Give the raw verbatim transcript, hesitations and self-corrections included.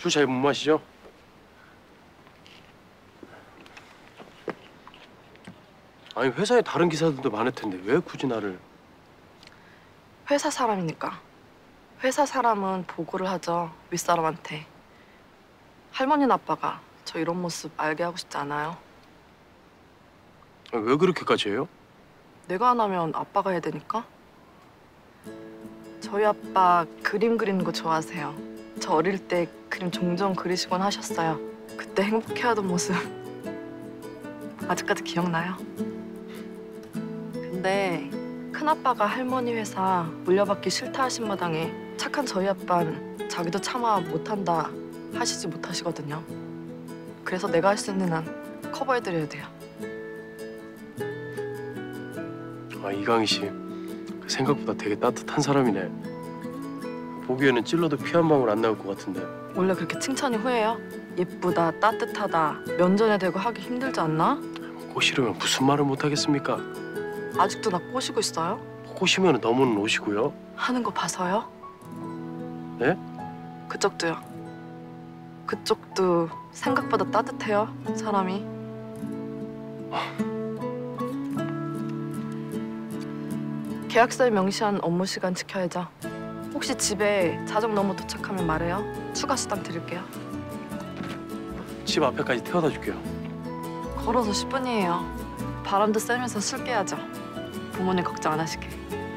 술 잘 못 마시죠? 아니 회사에 다른 기사들도 많을 텐데 왜 굳이 나를? 회사 사람이니까. 회사 사람은 보고를 하죠, 윗사람한테. 할머니는 아빠가 저 이런 모습 알게 하고 싶지 않아요. 아니, 왜 그렇게까지 해요? 내가 안 하면 아빠가 해야 되니까. 저희 아빠 그림 그리는 거 좋아하세요. 저 어릴 때 그림 종종 그리시곤 하셨어요. 그때 행복해하던 모습 아직까지 기억나요. 근데 큰아빠가 할머니 회사 물려받기 싫다 하신 마당에 착한 저희 아빠는 자기도 차마 못한다 하시지 못하시거든요. 그래서 내가 할 수 있는 한 커버해드려야 돼요. 아 이강희 씨 생각보다 되게 따뜻한 사람이네. 보기에는 찔러도 피 한 방울 안 나올 것 같은데. 원래 그렇게 칭찬이 후해요? 예쁘다, 따뜻하다, 면전에 대고 하기 힘들지 않나? 꼬시려면 무슨 말을 못 하겠습니까? 아직도 나 꼬시고 있어요? 꼬시면 너무는 오시고요. 하는 거 봐서요? 네? 그쪽도요. 그쪽도 생각보다 따뜻해요, 사람이. 계약서에 명시한 업무 시간 지켜야죠. 혹시 집에 자정 넘어 도착하면 말해요. 추가 수당 드릴게요. 집 앞에까지 태워다 줄게요. 걸어서 십 분이에요. 바람도 쐬면서 술 깨야죠. 부모님 걱정 안 하시게.